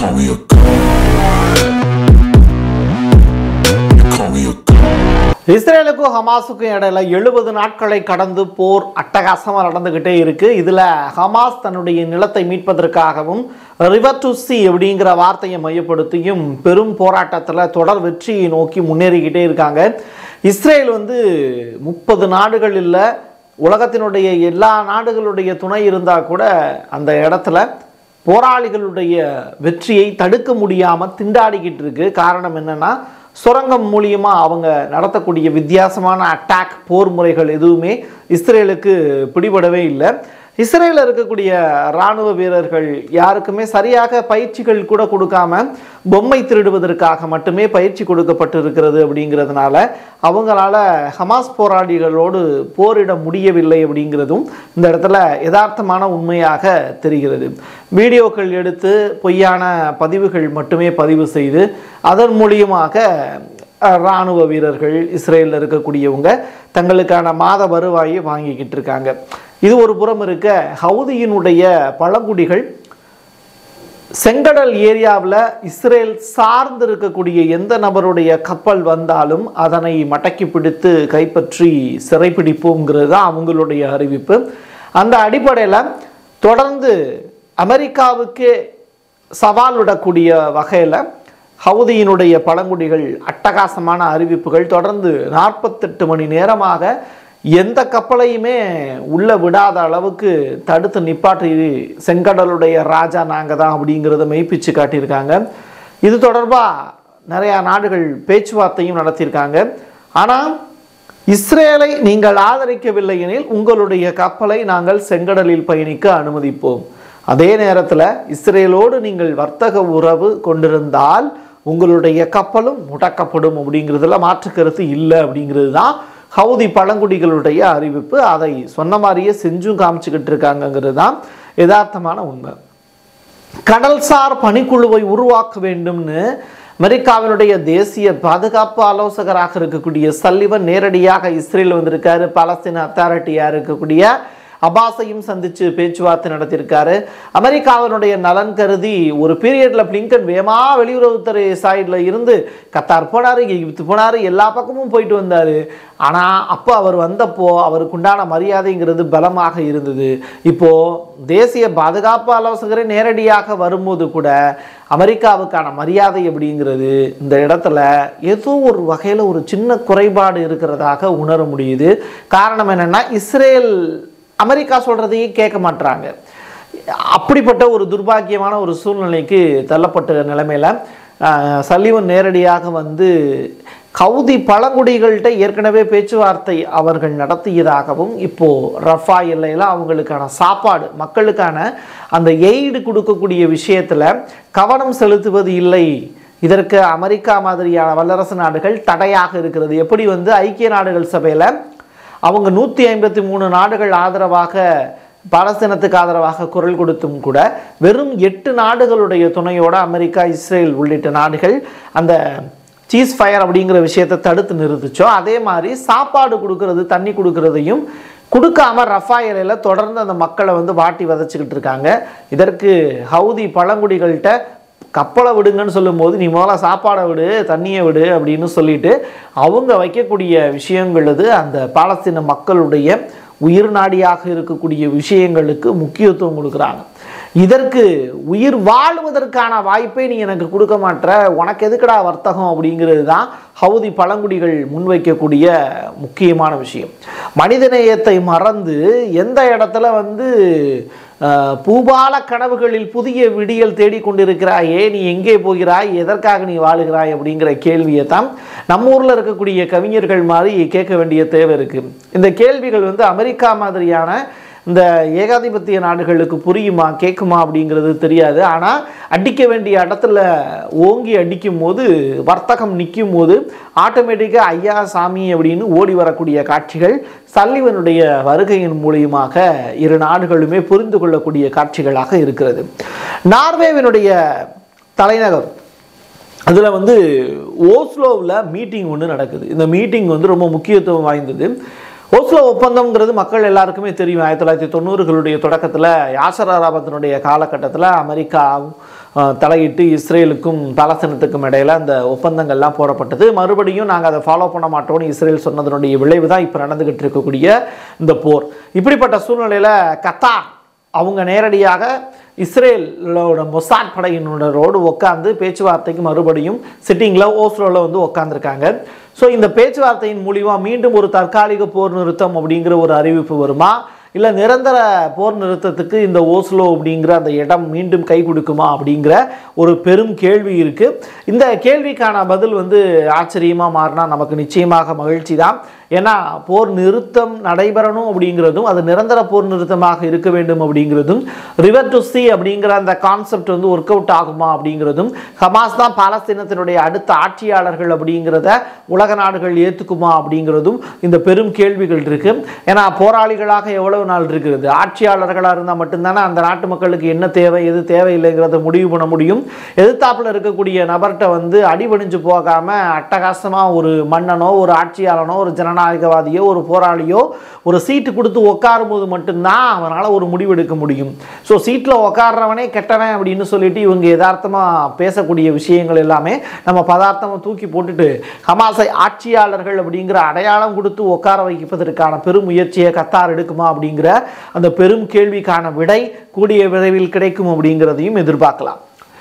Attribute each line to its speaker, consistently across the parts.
Speaker 1: call me a god. You call me a god.
Speaker 2: இஸ்ரேலுக்கும் ஹமாஸுக்கும் இடையில 70 நாட்களை கடந்து போர் அட்டகாசமாக நடந்துகிட்டே இருக்கு. இதுல ஹமாஸ் தன்னுடைய நிலத்தை மீட்பதற்காகவும் ரிவர் டு சி அப்படிங்கிற வார்த்தையை மையப்படுத்தியும் பெரும் போராட்டத்தில் தொடர் வெற்றியை நோக்கி முன்னேறிக்கிட்டே இருக்காங்க. இஸ்ரேல் 30 நாடுகள் இல்லை, உலகத்தினுடைய எல்லா நாடுகளுடைய துணை இருந்தால் கூட அந்த இடத்துல போராளிகளுடைய வெற்றியை தடுக்க முடியாமல் திண்டாடிக்கிட்டு இருக்கு. காரணம் என்னன்னா, சுரங்கம் மூலியமாக அவங்க நடத்தக்கூடிய வித்தியாசமான அட்டாக் போர் முறைகள் எதுவுமே இஸ்ரேலுக்கு பிடிபடவே இல்லை. இஸ்ரேலில் இருக்கக்கூடிய இராணுவ வீரர்கள் யாருக்குமே சரியாக பயிற்சிகள் கூட கொடுக்காம பொம்மை திருடுவதற்காக மட்டுமே பயிற்சி கொடுக்கப்பட்டு இருக்கிறது. அப்படிங்கிறதுனால அவங்களால ஹமாஸ் போராளிகளோடு போரிட முடியவில்லை அப்படிங்கிறதும் இந்த இடத்துல யதார்த்தமான உண்மையாக தெரிகிறது. வீடியோக்கள் எடுத்து பொய்யான பதிவுகள் மட்டுமே பதிவு செய்து அதன் மூலியமாக இராணுவ வீரர்கள் இஸ்ரேலில் இருக்கக்கூடியவங்க தங்களுக்கான மாத வருவாயை வாங்கிக்கிட்டு இருக்காங்க. இது ஒரு புறம் இருக்க, ஹவுதியினுடைய பழங்குடிகள் செங்கடல் ஏரியாவில் இஸ்ரேல் சார்ந்து இருக்கக்கூடிய எந்த நபருடைய கப்பல் வந்தாலும் அதனை மடக்கி பிடித்து கைப்பற்றி சிறைப்பிடிப்போங்கிறது தான் அவங்களுடைய அறிவிப்பு. அந்த அடிப்படையில் தொடர்ந்து அமெரிக்காவுக்கு சவால் விடக்கூடிய வகையில் ஹவுதியினுடைய பழங்குடிகள் அட்டகாசமான அறிவிப்புகள் தொடர்ந்து 48 மணி நேரமாக எந்த கப்பலையுமே உள்ள விடாத அளவுக்கு தடுத்து நிப்பாட்டி செங்கடலுடைய ராஜா நாங்கள் தான் அப்படிங்கிறத மெய்ப்பிச்சு காட்டியிருக்காங்க. இது தொடர்பாக நிறையா நாடுகள் பேச்சுவார்த்தையும் நடத்தியிருக்காங்க. ஆனால் இஸ்ரேலை நீங்கள் ஆதரிக்கவில்லை எனில் உங்களுடைய கப்பலை நாங்கள் செங்கடலில் பயணிக்க அனுமதிப்போம். அதே நேரத்தில் இஸ்ரேலோடு நீங்கள் வர்த்தக உறவு கொண்டிருந்தால் உங்களுடைய கப்பலும் முடக்கப்படும் அப்படிங்கிறதுல மாற்று கருத்து இல்லை அப்படிங்கிறது தான் ஹவுதி பழங்குடிகளுடைய அறிவிப்பு. அதை சொன்ன மாதிரியே செஞ்சும் காமிச்சுக்கிட்டு இருக்காங்கிறது தான் யதார்த்தமான உண்மை. கடல்சார் பணிக்குழுவை உருவாக்க வேண்டும்னு அமெரிக்காவினுடைய தேசிய பாதுகாப்பு ஆலோசகராக இருக்கக்கூடிய சல்லிவன் நேரடியாக இஸ்ரேல் வந்திருக்காரு. பாலஸ்தீன அத்தாரிட்டியாக இருக்கக்கூடிய அப்பாஸையும் சந்தித்து பேச்சுவார்த்தை நடத்தியிருக்காரு. அமெரிக்காவினுடைய நலன் கருதி ஒரு பீரியடில் பிளிங்கன் வேமா வெளியுறவுத்துறை சைடில் இருந்து கத்தார் போனார், எகிப்து போனார், எல்லா பக்கமும் போயிட்டு வந்தார். ஆனால் அப்போ அவர் வந்தப்போ அவருக்கு உண்டான மரியாதைங்கிறது பலமாக இருந்தது. இப்போது தேசிய பாதுகாப்பு ஆலோசகரை நேரடியாக வரும்போது கூட அமெரிக்காவுக்கான மரியாதை அப்படிங்கிறது இந்த இடத்துல ஏதோ ஒரு வகையில் ஒரு சின்ன குறைபாடு இருக்கிறதாக உணர முடியுது. காரணம் என்னென்னா, இஸ்ரேல் அமெரிக்கா சொல்கிறதையே கேட்க மாட்டுறாங்க. அப்படிப்பட்ட ஒரு துர்பாக்கியமான ஒரு சூழ்நிலைக்கு தள்ளப்பட்ட நிலைமையில் சல்லிவன் நேரடியாக ஹவுதி பழங்குடிகள்கிட்ட ஏற்கனவே பேச்சுவார்த்தை அவர்கள் நடத்தியதாகவும், இப்போது ரஃபா எல்லையில் அவங்களுக்கான சாப்பாடு மக்களுக்கான அந்த எய்டு கொடுக்கக்கூடிய விஷயத்தில் கவனம் செலுத்துவது இல்லை. இதற்கு அமெரிக்கா மாதிரியான வல்லரசு நாடுகள் தடையாக இருக்கிறது. எப்படி ஐக்கிய நாடுகள் சபையில் அவங்க 153 நாடுகள் ஆதரவாக பாலஸ்தீனத்துக்கு ஆதரவாக குரல் கொடுத்தும் கூட வெறும் 8 நாடுகளுடைய துணையோட அமெரிக்கா, இஸ்ரேல் உள்ளிட்ட நாடுகள் அந்த சீஸ் ஃபயர் அப்படிங்கிற விஷயத்தை தடுத்து நிறுத்துச்சோ, அதே மாதிரி சாப்பாடு கொடுக்கறது, தண்ணி கொடுக்கறதையும் கொடுக்காம ரஃபா எல்லையில் தொடர்ந்து அந்த மக்களை வாட்டி வதச்சிக்கிட்டு இருக்காங்க. இதற்கு ஹவுதி பழங்குடிகள்கிட்ட கப்பலை விடுங்கன்னு சொல்லும்போது நீ முதல்ல சாப்பாடை விடு, தண்ணியை விடு அப்படின்னு சொல்லிட்டு அவங்க வைக்கக்கூடிய விஷயங்கள் அந்த பாலஸ்தீன மக்களுடைய உயிர் நாடியாக இருக்கக்கூடிய விஷயங்களுக்கு முக்கியத்துவம் கொடுக்குறாங்க. இதற்கு உயிர் வாழ்வதற்கான வாய்ப்பை நீ எனக்கு கொடுக்க மாட்டேற, உனக்கு எதுக்குடா வர்த்தகம் அப்படிங்கிறது தான் ஹவுதி பழங்குடிகள் முன்வைக்கக்கூடிய முக்கியமான விஷயம். மனிதநேயத்தை மறந்து எந்த இடத்துல பூபால கனவுகளில் புதிய விடியல் தேடிக்கொண்டிருக்கிறாயே, நீ எங்கே போகிறாய், எதற்காக நீ வாழுகிறாய் அப்படிங்கிற கேள்வியை தான் நம்ம ஊரில் இருக்கக்கூடிய கவிஞர்கள் மாதிரி கேட்க வேண்டிய தேவை இருக்குது. இந்த கேள்விகள் அமெரிக்கா மாதிரியான இந்த ஏகாதிபத்திய நாடுகளுக்கு புரியுமா, கேட்குமா அப்படிங்கிறது தெரியாது. ஆனால் அடிக்க வேண்டிய இடத்துல ஓங்கி அடிக்கும் போது, வர்த்தகம் நிற்கும் போது ஆட்டோமேட்டிக்காக ஐயா சாமி அப்படின்னு ஓடி வரக்கூடிய காட்சிகள் சல்லிவனுடைய வருகையின் மூலியமாக இரு நாடுகளுமே புரிந்து கொள்ளக்கூடிய காட்சிகளாக இருக்கிறது. நார்வேவினுடைய தலைநகர் அதில் ஓஸ்லோவில் மீட்டிங் ஒன்று நடக்குது. இந்த மீட்டிங் ரொம்ப முக்கியத்துவம் வாய்ந்தது. ஓஸ்லோ ஒப்பந்தம்ங்கிறது மக்கள் எல்லாருக்குமே தெரியும். 1990களுடைய தொடக்கத்தில் யாசர் அரபாத்தினுடைய காலகட்டத்தில் அமெரிக்கா தலையிட்டு இஸ்ரேலுக்கும் பாலஸ்தீனத்துக்கும் இடையில் அந்த ஒப்பந்தங்கள்லாம் போடப்பட்டது. மறுபடியும் நாங்கள் அதை ஃபாலோ பண்ண மாட்டோம்னு இஸ்ரேல் சொன்னதனுடைய விளைவு தான் இப்போ நடந்துகிட்டு இருக்கக்கூடிய இந்த போர். இப்படிப்பட்ட சூழ்நிலையில் கத்தார் அவங்க நேரடியாக இஸ்ரேலோட மொசாட் படையினரோடு உட்காந்து பேச்சுவார்த்தைக்கு மறுபடியும் சிட்டிங்கில் ஓஸ்லோவில் வந்து உட்காந்துருக்காங்க. ஸோ இந்த பேச்சுவார்த்தையின் மூலிமா மீண்டும் ஒரு தற்காலிக போர் நிறுத்தம் அப்படிங்கிற ஒரு அறிவிப்பு வருமா, இல்லை நிரந்தர போர் நிறுத்தத்துக்கு இந்த ஓஸ்லோ அப்படிங்கிற அந்த இடம் மீண்டும் கை கொடுக்குமா அப்படிங்கிற ஒரு பெரும் கேள்வி இருக்குது. இந்த கேள்விக்கான பதில் வந்து ஆச்சரியமாக மாறினா நமக்கு நிச்சயமாக மகிழ்ச்சி தான். ஏன்னா போர் நிறுத்தம் நடைபெறணும் அப்படிங்கிறதும் அது நிரந்தர போர் நிறுத்தமாக இருக்க வேண்டும் அப்படிங்கிறதும் ரிவர் டு சி அப்படிங்கிற அந்த கான்செப்ட் வந்து ஒர்க் அவுட் ஆகுமா அப்படிங்கிறதும் ஹமாஸ் தான் பாலஸ்தீனத்தினுடைய அடுத்த ஆட்சியாளர்கள் அப்படிங்கிறத உலக நாடுகள் ஏற்றுக்குமா அப்படிங்கிறதும் இந்த பெரும் கேள்விகள் இருக்குது. ஏன்னா போராளிகளாக எவ்வளவு நாள் இருக்கிறது, ஆட்சியாளர்களாக இருந்தால் மட்டும்தானே அந்த நாட்டு மக்களுக்கு என்ன தேவை எது தேவையில்லைங்கிறத முடிவு பண்ண முடியும். எதிர்த்தாப்பில் இருக்கக்கூடிய நபர்கிட்ட வந்து அடிபணிஞ்சு போகாமல் அட்டகாசமாக ஒரு மன்னனோ ஒரு ஆட்சியாளனோ ஒரு ஜனநாயகவாதியோ ஒரு போராளியோ ஒரு சீட்டு கொடுத்து உட்காரும் போது மட்டும்தான் அவனால் ஒரு முடிவு எடுக்க முடியும். ஸோ சீட்டில் உட்கார்றவனே கெட்டவன் அப்படின்னு சொல்லிட்டு இவங்க யதார்த்தமாக பேசக்கூடிய விஷயங்கள் எல்லாமே நம்ம பதார்த்தமாக தூக்கி போட்டுட்டு ஹமாஸை ஆட்சியாளர்கள் அப்படிங்கிற அடையாளம் கொடுத்து உட்கார வைப்பதற்கான பெரும் முயற்சியை கத்தார் எடுக்குமா அப்படிங்கிற அந்த பெரும் கேள்விக்கான விடை கூடிய விரைவில் கிடைக்கும் அப்படிங்கிறதையும் எதிர்பார்க்கலாம்.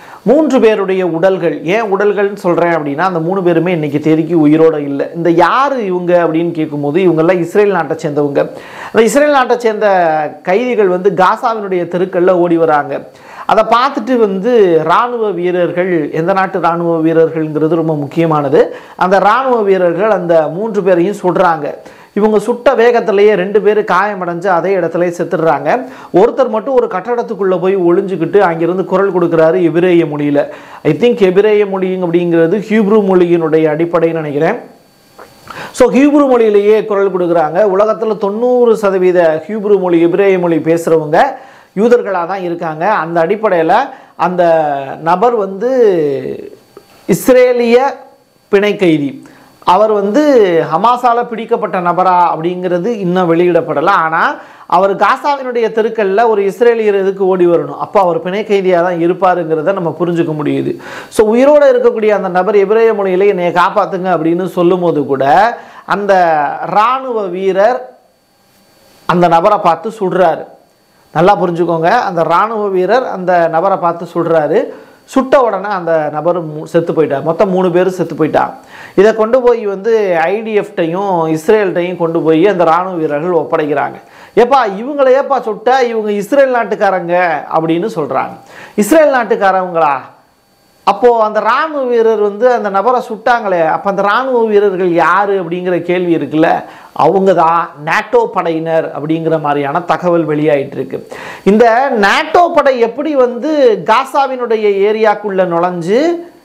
Speaker 2: 3 பேருடைய உடல்கள், ஏன் உடல்கள்னு சொல்கிறேன் அப்படின்னா அந்த 3 பேருமே இன்றைக்கி தேதிக்கு உயிரோடு இல்லை. இந்த யார் இவங்க அப்படின்னு கேட்கும்போது இவங்கெல்லாம் இஸ்ரேல் நாட்டை சேர்ந்தவங்க. அந்த இஸ்ரேல் நாட்டை சேர்ந்த கைதிகள் வந்து காசாவினுடைய தெருக்களில் ஓடி வராங்க. அதை பார்த்துட்டு வந்து இராணுவ வீரர்கள், எந்த நாட்டு இராணுவ வீரர்கள்ங்கிறது ரொம்ப முக்கியமானது, அந்த இராணுவ வீரர்கள் அந்த 3 பேரையும் சுடுறாங்க. இவங்க சுட்ட வேகத்திலேயே 2 பேர் காயமடைஞ்சு அதே இடத்துல செத்துடுறாங்க. ஒருத்தர் மட்டும் ஒரு கட்டடத்துக்குள்ளே போய் ஒளிஞ்சுக்கிட்டு அங்கிருந்து குரல் கொடுக்குறாரு எபிரேய மொழியில். ஐ திங்க் எபிரேய மொழி அப்படிங்கிறது ஹீப்ரு மொழியினுடைய அடிப்படைன்னு நினைக்கிறேன். ஸோ ஹீப்ரு மொழியிலேயே குரல் கொடுக்குறாங்க. உலகத்தில் 90% ஹீப்ரு மொழி எபிரேய மொழி பேசுகிறவங்க யூதர்களாக தான் இருக்காங்க. அந்த அடிப்படையில் அந்த நபர் வந்து இஸ்ரேலிய பிணை கைதி. அவர் வந்து ஹமாஸால் பிடிக்கப்பட்ட நபரா அப்படிங்கிறது இன்னும் வெளியிடப்படலை. ஆனால் அவர் காசாவினுடைய தெருக்களில் ஒரு இஸ்ரேலியர் எதுக்கு ஓடி வரணும், அப்போ அவர் பிணை கைதியாக தான் இருப்பாருங்கிறத நம்ம புரிஞ்சுக்க முடியுது. ஸோ உயிரோடு இருக்கக்கூடிய அந்த நபர் எபிரேய மொழியிலே என்னை காப்பாற்றுங்க அப்படின்னு சொல்லும் போது கூட அந்த இராணுவ வீரர் அந்த நபரை பார்த்து சுடுறாரு. நல்லா புரிஞ்சுக்கோங்க, அந்த இராணுவ வீரர் அந்த நபரை பார்த்து சுடுறாரு. சுட்ட உடனே அந்த நபர் செத்து போயிட்டார். மொத்தம் 3 பேர் செத்து போயிட்டாங்க. இதை கொண்டு போய் வந்து ஐடிஎஃப்டையும் இஸ்ரேல்கிட்டையும் கொண்டு போய் அந்த இராணுவ வீரர்கள் ஒப்படைக்கிறாங்க. ஏப்பா இவங்களை ஏப்பா சுட்ட, இவங்க இஸ்ரேல் நாட்டுக்காரங்க அப்படின்னு சொல்கிறாங்க. இஸ்ரேல் நாட்டுக்காரவங்களா? அப்போது அந்த இராணுவ வீரர் வந்து அந்த நபரை சுட்டாங்களே, அப்போ அந்த இராணுவ வீரர்கள் யார் அப்படிங்கிற கேள்வி இருக்குல்ல. அவங்க தான் நேட்டோ படையினர் அப்படிங்கிற மாதிரியான தகவல் வெளியாயிட்டு இருக்கு. இந்த நேட்டோ படை எப்படி வந்து காசாவினுடைய ஏரியாக்குள்ளே நுழைஞ்சு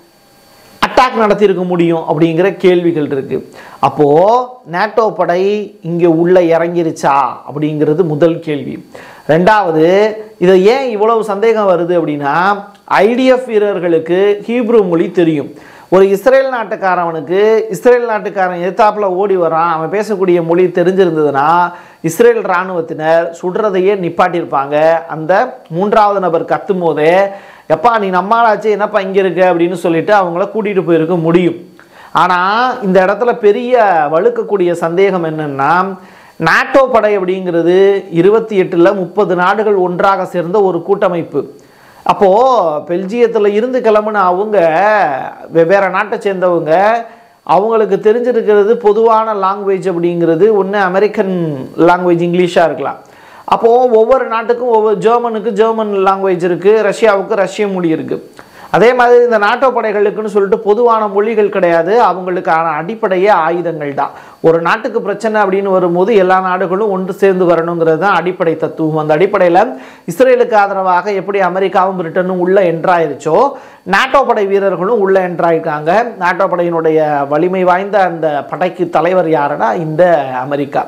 Speaker 2: அட்டாக் நடத்தியிருக்க முடியும் அப்படிங்கிற கேள்விகள் இருக்குது. அப்போது நேட்டோ படை இங்கே உள்ளே இறங்கிருச்சா அப்படிங்கிறது முதல் கேள்வி. ரெண்டாவது, இதை ஏன் இவ்வளவு சந்தேகம் வருது அப்படின்னா ஐடிஎஃப் வீரர்களுக்கு ஹீப்ரு மொழி தெரியும். ஒரு இஸ்ரேல் நாட்டுக்காரவனுக்கு இஸ்ரேல் நாட்டுக்காரன் எதிர்த்தாப்பில் ஓடி வரான், அவன் பேசக்கூடிய மொழி தெரிஞ்சிருந்ததுன்னா இஸ்ரேல் இராணுவத்தினர் சுடுறதையே நிப்பாட்டியிருப்பாங்க. அந்த 3வது நபர் கத்தும் போதே எப்பா நீ நம்மளாச்சு என்னப்பா இங்கே இருக்க அப்படின்னு சொல்லிட்டு அவங்கள கூட்டிகிட்டு போயிருக்க முடியும். ஆனால் இந்த இடத்துல பெரிய வலுக்கக்கூடிய சந்தேகம் என்னென்னா, நாட்டோ படை அப்படிங்கிறது 28ல் 30 நாடுகள் ஒன்றாக சேர்ந்த ஒரு கூட்டமைப்பு. அப்போது பெல்ஜியத்தில் இருந்து கிளம்புன அவங்க வெவ்வேறு நாட்டை சேர்ந்தவங்க, அவங்களுக்கு தெரிஞ்சிருக்கிறது பொதுவான லாங்குவேஜ் அப்படிங்கிறது ஒன்று அமெரிக்கன் லாங்குவேஜ் இங்கிலீஷாக இருக்கலாம். அப்போது ஒவ்வொரு நாட்டுக்கும் ஜெர்மனுக்கு ஜெர்மன் லாங்குவேஜ் இருக்குது, ரஷ்யாவுக்கு ரஷ்ய மொழி இருக்குது. அதே மாதிரி இந்த நாட்டோ படைகளுக்குன்னு சொல்லிட்டு பொதுவான மொழிகள் கிடையாது. அவங்களுக்கான அடிப்படையே ஆயுதங்கள் தான். ஒரு நாட்டுக்கு பிரச்சனை அப்படின்னு வரும்போது எல்லா நாடுகளும் ஒன்று சேர்ந்து வரணுங்கிறது தான் அடிப்படை தத்துவம். அந்த அடிப்படையில் இஸ்ரேலுக்கு ஆதரவாக எப்படி அமெரிக்காவும் பிரிட்டனும் உள்ள என்ட்ராயிருச்சோ நாட்டோ படை வீரர்களும் உள்ள என்ட்ராயிருக்காங்க. நாட்டோ படையினுடைய வலிமை வாய்ந்த அந்த படைக்கு தலைவர் யாருன்னா இந்த அமெரிக்கா.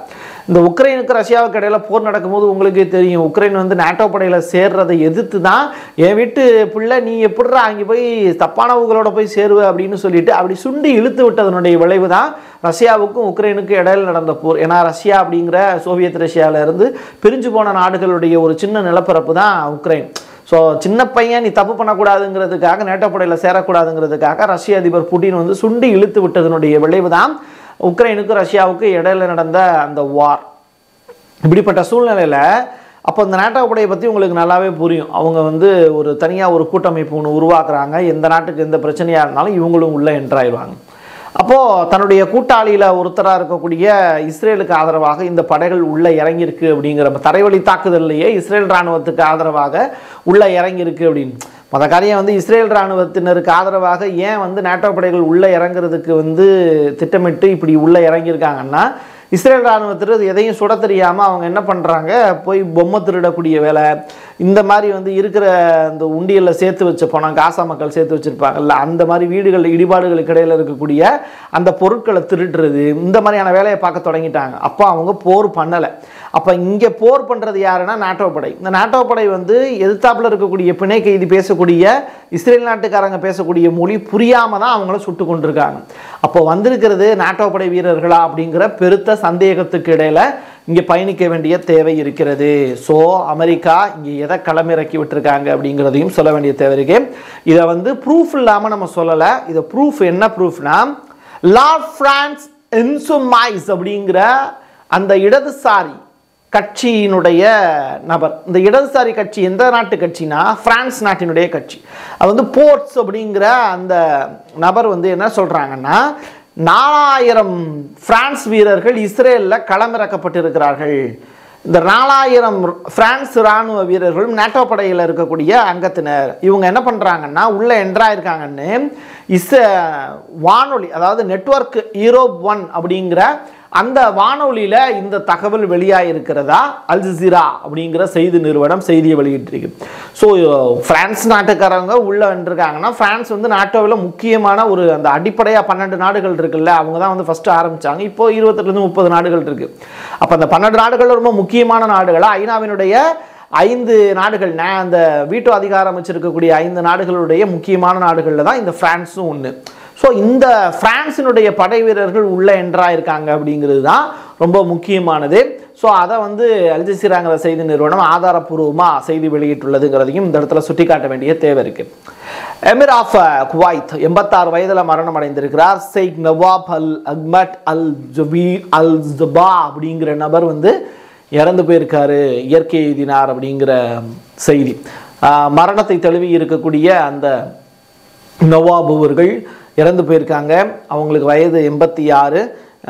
Speaker 2: இந்த உக்ரைனுக்கு ரஷ்யாவுக்கு இடையில போர் நடக்கும்போது உங்களுக்கே தெரியும், உக்ரைன் வந்து நேட்டோ படையில் சேர்றதை எதிர்த்து தான் என் வீட்டு பிள்ளை நீ எப்படிறா அங்கே போய் தப்பானவங்களோட போய் சேருவ அப்படின்னு சொல்லிட்டு அப்படி சுண்டி இழுத்து விட்டதனுடைய விளைவு தான் ரஷ்யாவுக்கும் உக்ரைனுக்கும் இடையில் நடந்த போர். ஏன்னா ரஷ்யா அப்படிங்கிற சோவியத் ரஷ்யாவிலேருந்து பிரிஞ்சு போன நாடுகளுடைய ஒரு சின்ன நிலப்பரப்பு தான் உக்ரைன். ஸோ சின்ன பையன் நீ தப்பு பண்ணக்கூடாதுங்கிறதுக்காக, நேட்டோ படையில் சேரக்கூடாதுங்கிறதுக்காக ரஷ்ய அதிபர் புட்டின் வந்து சுண்டி இழுத்து விட்டதனுடைய விளைவு தான் உக்ரைனுக்கு ரஷ்யாவுக்கு இடையில நடந்த அந்த வார். இப்படிப்பட்ட சூழ்நிலையில் அப்போ இந்த நேட்டோ படையை பற்றி உங்களுக்கு நல்லாவே புரியும். அவங்க வந்து ஒரு தனியாக ஒரு கூட்டமைப்பு ஒன்று உருவாக்குறாங்க. எந்த நாட்டுக்கு எந்த பிரச்சனையாக இருந்தாலும் இவங்களும் உள்ளே என்ட்ராயிடுவாங்க. அப்போது தன்னுடைய கூட்டாளியில் ஒருத்தராக இருக்கக்கூடிய இஸ்ரேலுக்கு ஆதரவாக இந்த படைகள் உள்ளே இறங்கியிருக்கு அப்படிங்கிற தரைவழி தாக்குதல்லையே இஸ்ரேல் இராணுவத்துக்கு ஆதரவாக உள்ளே இறங்கியிருக்கு அப்படின்னு. மற்ற காரியம் வந்து இஸ்ரேல் இராணுவத்தினருக்கு ஆதரவாக ஏன் வந்து நேட்டோ படைகள் உள்ளே இறங்குறதுக்கு வந்து திட்டமிட்டு இப்படி உள்ளே இறங்கியிருக்காங்கன்னா, இஸ்ரேல் இராணுவத்திற்கு எதையும் சுட தெரியாமல் அவங்க என்ன பண்ணுறாங்க, போய் பொம்மை திருடக்கூடிய வேலை, இந்த மாதிரி வந்து இருக்கிற அந்த உண்டியலில் சேர்த்து வச்ச பணம், காசா மக்கள் சேர்த்து வச்சுருப்பாங்கல்ல, அந்த மாதிரி வீடுகள் இடிபாடுகளுக்கு இடையில் இருக்கக்கூடிய அந்த பொருட்களை திருடுறது, இந்த மாதிரியான வேலையை பார்க்க தொடங்கிட்டாங்க. அப்போ அவங்க போர் பண்ணலை. அப்போ இங்கே போர் பண்ணுறது யாருன்னா நேட்டோ படை. இந்த நேட்டோ படை வந்து எதிர்த்தாப்பில் இருக்கக்கூடிய பிணை கைதி பேசக்கூடிய இஸ்ரேல் நாட்டுக்காரங்க பேசக்கூடிய மொழி புரியாமல் தான் அவங்கள சுட்டு கொண்டிருக்காங்க. அப்போ வந்திருக்கிறது நேட்டோ படை வீரர்களா அப்படிங்கிற பெருத்த சந்தேகத்துக்கு இடையில இங்கே பயணிக்க வேண்டிய தேவை இருக்கிறது. ஸோ அமெரிக்கா இங்கே எதை களமிறக்கி விட்டுருக்காங்க அப்படிங்கிறதையும் சொல்ல வேண்டிய தேவை இருக்கு. இதை வந்து ப்ரூஃப் இல்லாமல் நம்ம சொல்லலை. இதை ப்ரூஃப் என்ன ப்ரூஃப்னா, லார்ட் பிரான்ஸ் இன்சுமைஸ் அப்படிங்கிற அந்த இடதுசாரி கட்சியினுடைய நபர். இந்த இடதுசாரி கட்சி எந்த நாட்டு கட்சினா, பிரான்ஸ் நாட்டினுடைய கட்சி. அது வந்து போர்ட்ஸ் அப்படிங்கிற அந்த நபர் வந்து என்ன சொல்றாங்கன்னா, 4000 பிரான்ஸ் வீரர்கள் இஸ்ரேலில் களமிறக்கப்பட்டிருக்கிறார்கள். இந்த 4000 பிரான்ஸ் இராணுவ வீரர்களும் நேட்டோ படையில் இருக்கக்கூடிய அங்கத்தினர். இவங்க என்ன பண்ணுறாங்கன்னா, உள்ளே என்ட்ராயிருக்காங்கன்னு வானொலி, அதாவது நெட்வொர்க் யூரோப் 1 அப்படிங்கிற அந்த வானொலியில் இந்த தகவல் வெளியாகிருக்கிறதா அல் ஜஸீரா அப்படிங்கிற செய்தி நிறுவனம் செய்தியை வெளியிட்டிருக்கு. ஸோ பிரான்ஸ் நாட்டுக்காரங்க உள்ளே வந்துருக்காங்கன்னா, பிரான்ஸ் வந்து நாட்டோவில் முக்கியமான ஒரு அந்த அடிப்படையாக 12 நாடுகள் இருக்குல்ல, அவங்க தான் வந்து ஃபஸ்ட்டு ஆரம்பித்தாங்க. இப்போது 28-30 நாடுகள் இருக்குது. அப்போ அந்த 12 நாடுகள் ரொம்ப முக்கியமான நாடுகளாக ஐநாவினுடைய 5 நாடுகள், அந்த வீட்டோ அதிகாரம் வச்சிருக்கக்கூடிய 5 நாடுகளுடைய முக்கியமான நாடுகளில் தான் இந்த பிரான்ஸும் ஒன்று. ஸோ இந்த பிரான்ஸினுடைய படை வீரர்கள் உள்ளே என்ட்ராயிருக்காங்க அப்படிங்கிறது தான் ரொம்ப முக்கியமானது. ஸோ அதை வந்து அல் ஜஸீராங்கிற செய்தி நிறுவனம் ஆதாரப்பூர்வமாக செய்தி வெளியிட்டுள்ளதுங்கிறதையும் இந்த இடத்துல சுட்டி காட்ட வேண்டிய தேவை இருக்குது. எமிர் ஆஃப் குவைத் 86 வயதில் மரணம் அடைந்திருக்கிறார். ஷேக் நவாப் அல் அஹ்மத் அல் ஜபா அப்படிங்கிற நபர் வந்து இறந்து போயிருக்காரு, இயற்கை எய்தினார் அப்படிங்கிற செய்தி. மரணத்தை தழுவி இருக்கக்கூடிய அந்த நவாப் அவர்கள் இறந்து போயிருக்காங்க. அவங்களுக்கு வயது 86.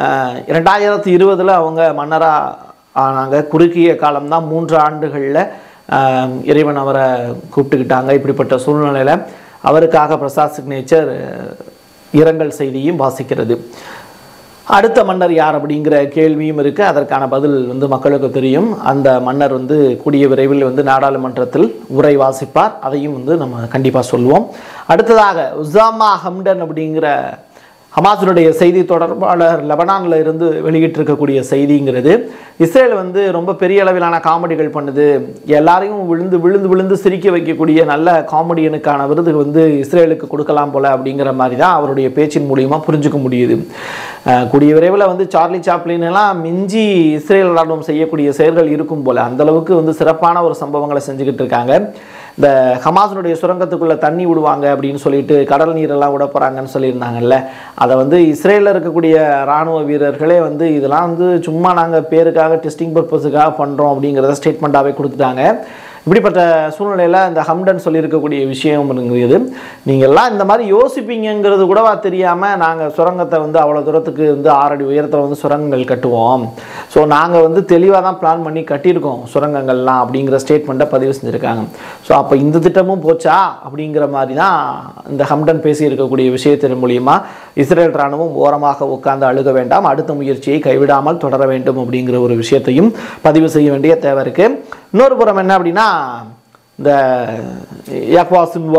Speaker 2: 2020 அவங்க மன்னராக ஆனாங்க. குறுகிய காலம்தான், 3 ஆண்டுகளில் இறைவன் அவரை கூப்பிட்டுக்கிட்டாங்க. இப்படிப்பட்ட சூழ்நிலையில் அவருக்காக பிரசாத் சிக்னேச்சர் இரங்கல் செய்தியும் வாசிக்கிறது. அடுத்த மன்னர் யார் அப்படிங்கிற கேள்வியும் இருக்குது. அதற்கான பதில் வந்து மக்களுக்கு தெரியும். அந்த மன்னர் வந்து கூடிய விரைவில் வந்து நாடாளுமன்றத்தில் உரை வாசிப்பார். அதையும் வந்து நம்ம கண்டிப்பாக சொல்லுவோம். அடுத்ததாக உசாமா ஹம்டன் அப்படிங்கிற ஹமாஸினுடைய செய்தி தொடர்பாளர் லெபனானில் இருந்து வெளியிட்டிருக்கக்கூடிய செய்திங்கிறது, இஸ்ரேல் வந்து ரொம்ப பெரிய அளவிலான காமெடிகள் பண்ணுது, எல்லாரையும் விழுந்து சிரிக்க வைக்கக்கூடிய நல்ல காமெடியனுக்கான விருது வந்து இஸ்ரேலுக்கு கொடுக்கலாம் போல அப்படிங்கிற மாதிரி தான் அவருடைய பேச்சின் மூலியமாக புரிஞ்சுக்க முடியுது. கூடிய விரைவில் வந்து சார்லி சாப்ளின் எல்லாம் மிஞ்சி இஸ்ரேல் ராணுவம் செய்யக்கூடிய செயல்கள் இருக்கும் போல அந்தளவுக்கு வந்து சிறப்பான ஒரு சம்பவங்களை செஞ்சுக்கிட்டு இருக்காங்க. இந்த ஹமாஸினுடைய சுரங்கத்துக்குள்ளே தண்ணி விடுவாங்க அப்படின்னு சொல்லிட்டு கடல் நீரெல்லாம் விட போகிறாங்கன்னு சொல்லியிருந்தாங்கல்ல, அதை வந்து இஸ்ரேலில் இருக்கக்கூடிய இராணுவ வீரர்களே வந்து இதெல்லாம் வந்து சும்மா நாங்கள் பேருக்காக டெஸ்டிங் பர்பஸுக்காக பண்ணுறோம் அப்படிங்கிறத ஸ்டேட்மெண்ட்டாகவே கொடுத்துட்டாங்க. இப்படிப்பட்ட சூழ்நிலையில் இந்த ஹம்டன் சொல்லியிருக்கக்கூடிய விஷயம் இருக்குது, நீங்கள்லாம் இந்த மாதிரி யோசிப்பீங்கிறது கூடவா தெரியாமல் நாங்கள் சுரங்கத்தை வந்து அவ்வளோ தூரத்துக்கு வந்து 6 அடி உயரத்தில் வந்து சுரங்கங்கள் கட்டுவோம், ஸோ நாங்கள் வந்து தெளிவாக தான் பிளான் பண்ணி கட்டியிருக்கோம் சுரங்கங்கள்லாம் அப்படிங்கிற ஸ்டேட்மெண்ட்டை பதிவு செஞ்சுருக்காங்க. ஸோ அப்போ இந்த திட்டமும் போச்சா அப்படிங்கிற மாதிரி தான் இந்த ஹம்டன் பேசியிருக்கக்கூடிய விஷயத்தின் மூலியமாக இஸ்ரேல் இராணுவம் ஓரமாக உட்கார்ந்து அழுக வேண்டாம், அடுத்த முயற்சியை கைவிடாமல் தொடர வேண்டும் அப்படிங்கிற ஒரு விஷயத்தையும் பதிவு செய்ய வேண்டிய தேவை இருக்குது. இன்னொரு புறம் என்ன அப்படின்னா, இந்த யாக்வாசின் வார்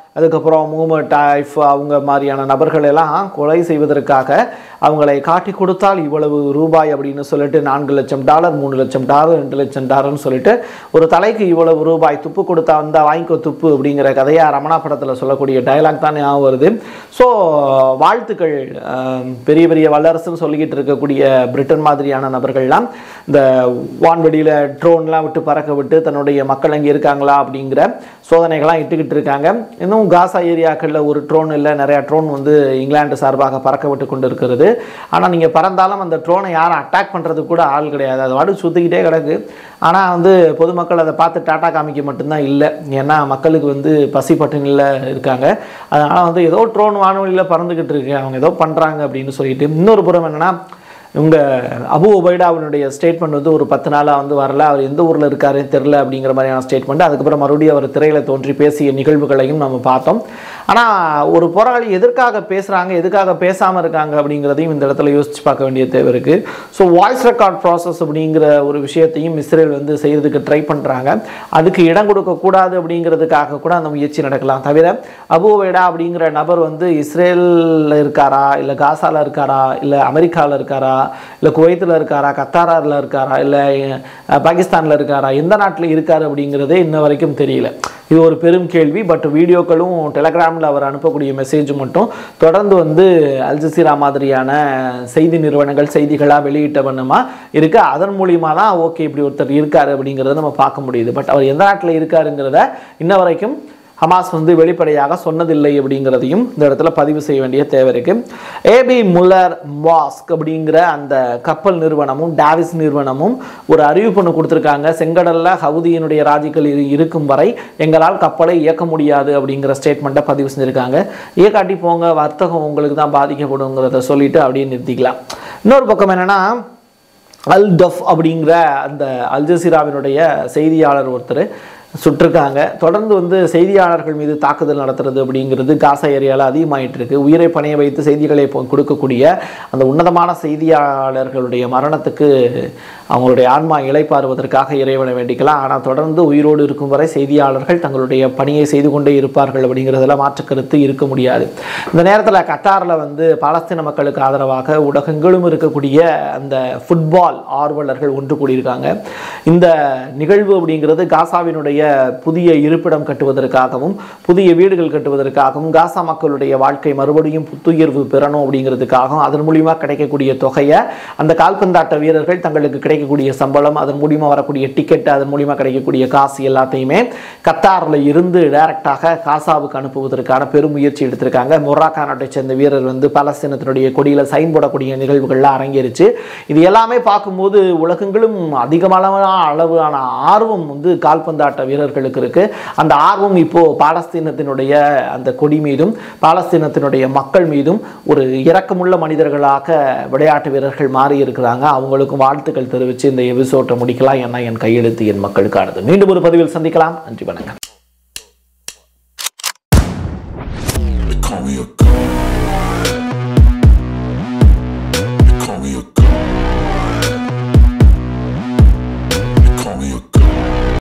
Speaker 2: அதுக்கப்புறம் முகமது டாய்ஃப் அவங்க மாதிரியான நபர்கள் எல்லாம் கொலை செய்வதற்காக அவங்களை காட்டி கொடுத்தால் இவ்வளவு ரூபாய் அப்படின்னு சொல்லிட்டு $4,00,000 $3,00,000 $2,00,000 சொல்லிட்டு ஒரு தலைக்கு இவ்வளவு ரூபாய் துப்பு கொடுத்தா வந்தால் வாங்கிக்கோ துப்பு அப்படிங்கிற கதையா ரமணா படத்தில் சொல்லக்கூடிய டயலாக் தான் ஞாபகம் வருது. ஸோ வாழ்த்துக்கள் பெரிய பெரிய வல்லரசுன்னு சொல்லிக்கிட்டு இருக்கக்கூடிய பிரிட்டன் மாதிரியான நபர்கள்லாம் இந்த வான்வெளியில் ட்ரோன்லாம் விட்டு பறக்க விட்டு தன்னுடைய மக்கள் அங்கே இருக்காங்களா அப்படிங்கிற சோதனைகள்லாம் இட்டுக்கிட்டு இருக்காங்க. இன்னும் காசா ஏரியாக்களில் ஒரு ட்ரோன் இல்லை, நிறையா ட்ரோன் வந்து இங்கிலாந்து சார்பாக பறக்க விட்டு கொண்டு இருக்கிறது. ஆனால் நீங்கள் பறந்தாலும் அந்த ட்ரோனை யாரும் அட்டாக் பண்ணுறது கூட ஆள் கிடையாது, அது வாடு சுற்றிக்கிட்டே கிடக்கு. ஆனால் வந்து பொதுமக்கள் அதை பார்த்து டாட்டா காமிக்க மட்டும்தான் இல்லை, ஏன்னா மக்களுக்கு வந்து பசி பட்டினியில் இருக்காங்க. அதனால் வந்து ஏதோ ட்ரோன் வானொலியில் பறந்துக்கிட்டு இருக்கு, அவங்க ஏதோ பண்ணுறாங்க அப்படின்னு சொல்லிட்டு. இன்னொரு புறம் என்னென்னா இவங்க அபு உபைடாவினுடைய ஸ்டேட்மெண்ட் வந்து ஒரு 10 நாளாக வந்து வரல, அவர் எந்த ஊரில் இருக்காருன்னு தெரில அப்படிங்கிற மாதிரியான ஸ்டேட்மெண்ட். அதுக்கப்புறம் மறுபடியும் அவர் திரையில் தோன்றி பேசிய நிகழ்வுகளையும் நம்ம பார்த்தோம். ஆனால் ஒரு போராளி எதற்காக பேசுகிறாங்க, எதுக்காக பேசாமல் இருக்காங்க அப்படிங்கிறதையும் இந்த இடத்துல யோசித்து பார்க்க வேண்டிய தேவை இருக்குது. ஸோ வாய்ஸ் ரெக்கார்ட் ப்ராசஸ் அப்படிங்கிற ஒரு விஷயத்தையும் இஸ்ரேல் வந்து செய்கிறதுக்கு ட்ரை பண்ணுறாங்க. அதுக்கு இடம் கொடுக்கக்கூடாது அப்படிங்கிறதுக்காக கூட அந்த முயற்சி நடக்கலாம். தவிர அபு உபைடா அப்படிங்கிற நபர் வந்து இஸ்ரேலில் இருக்காரா, இல்லை காசாவில் இருக்காரா, இல்லை அமெரிக்காவில் இருக்காரா, இல்லை குவைத்தில் இருக்காரா, கத்தாரில் இருக்காரா, இல்லை பாகிஸ்தானில் இருக்காரா, எந்த நாட்டில் இருக்காரு அப்படிங்கிறதே இன்ன வரைக்கும் தெரியல. இது ஒரு பெரும் கேள்வி. பட் வீடியோக்களும் டெலகிராமில் அவர் அனுப்பக்கூடிய மெசேஜ் மட்டும் தொடர்ந்து வந்து அல் ஜசீரா மாதிரியான செய்தி நிறுவனங்கள் செய்திகளாக வெளியிட்ட வண்ணமாக இருக்குது. அதன் மூலியமாக தான் ஓகே இப்படி ஒருத்தர் இருக்கார் அப்படிங்கிறத நம்ம பார்க்க முடியுது. பட் அவர் எந்த நாட்டில் இருக்காருங்கிறத இன்ன வரைக்கும் ஹமாஸ் வந்து வெளிப்படையாக சொன்னதில்லை அப்படிங்கிறதையும் இந்த இடத்துல பதிவு செய்ய வேண்டிய தேவை இருக்குது. ஏபி முல்லர் மாஸ்க் அப்படிங்கிற அந்த கப்பல் நிறுவனமும் டாவிஸ் நிறுவனமும் ஒரு அறிவிப்பு ஒன்று கொடுத்துருக்காங்க. செங்கடலில் ஹவுதியினுடைய ராஜ்யங்கள் இருக்கும் வரை எங்களால் கப்பலை இயக்க முடியாது அப்படிங்கிற ஸ்டேட்மெண்ட்டை பதிவு செஞ்சுருக்காங்க. இயக்காட்டி போங்க, வர்த்தகம் உங்களுக்கு தான் பாதிக்கப்படுங்கிறத சொல்லிட்டு அப்படியே நிறுத்திக்கலாம். இன்னொரு பக்கம் என்னென்னா அல் டஃப் அப்படிங்கிற அந்த அல் ஜசீராவினுடைய செய்தியாளர் ஒருத்தர் சுட்டிருக்காங்க. தொடர்ந்து வந்து செய்தியாளர்கள் மீது தாக்குதல் நடத்துறது அப்படிங்கிறது காசா ஏரியாவில் அதிகமாகிட்டு இருக்கு. உயிரை பணைய வைத்து செய்திகளை கொடுக்கக்கூடிய அந்த உன்னதமான செய்தியாளர்களுடைய மரணத்துக்கு அவங்களுடைய ஆன்மா இளைப்பாறுவதற்காக இறைவனை வேண்டிக்கலாம். ஆனால் தொடர்ந்து உயிரோடு இருக்கும் வரை செய்தியாளர்கள் தங்களுடைய பணியை செய்து கொண்டே இருப்பார்கள் அப்படிங்கிறதுல மாற்று கருத்து இருக்க முடியாது. இந்த நேரத்தில் கத்தாரில் வந்து பாலஸ்தீன மக்களுக்கு ஆதரவாக உலகெங்கிலும் இருக்கக்கூடிய அந்த ஃபுட்பால் ஆர்வலர்கள் ஒன்று கூடியிருக்காங்க. இந்த நிகழ்வு அப்படிங்கிறது காசாவினுடைய புதிய இருப்பிடம் கட்டுவதற்காகவும் புதிய வீடுகள் கட்டுவதற்காகவும் காசா மக்களுடைய வாழ்க்கை மறுபடியும் புத்துயிர்வு பெறணும் அப்படிங்கிறதுக்காகவும் அதன் மூலியமாக கிடைக்கக்கூடிய தொகையை அந்த கால்பந்தாட்ட வீரர்கள் தங்களுக்கு கிடைக்கக்கூடிய சம்பளம், அதன் மூலியமாக வரக்கூடிய டிக்கெட், அதன் மூலியமாக கிடைக்கக்கூடிய காசு எல்லாத்தையுமே கத்தாரில் இருந்து டைரக்டாக காசாவுக்கு அனுப்புவதற்கான பெரும் முயற்சி எடுத்திருக்காங்க. மொராக்கா நாட்டை சேர்ந்த வீரர் வந்து பாலஸ்தீனத்தினுடைய கொடியில் சைன் போடக்கூடிய நிகழ்வுகள்லாம் அரங்கேறிச்சு. இது எல்லாமே பார்க்கும்போது உலகங்களும் அதிகமான அளவான ஆர்வம் வந்து கால்பந்தாட்ட வீரர்களுக்கு இருக்கு. அந்த ஆர்வம் இப்போ பாலஸ்தீனத்தினுடைய அந்த கொடி மீதும் பாலஸ்தீனத்தினுடைய மக்கள் மீதும் ஒரு இரக்கமுள்ள மனிதர்களாக விளையாட்டு வீரர்கள் மாறி இருக்கிறாங்க. அவங்களுக்கும் வாழ்த்துக்கள் தெரிவித்து இந்த எபிசோட்டை முடிக்கலாம். ஏன்னா என் கையெழுத்து என் மக்களுக்கானது. மீண்டும் ஒரு பதிவில் சந்திக்கலாம். நன்றி, வணக்கம்.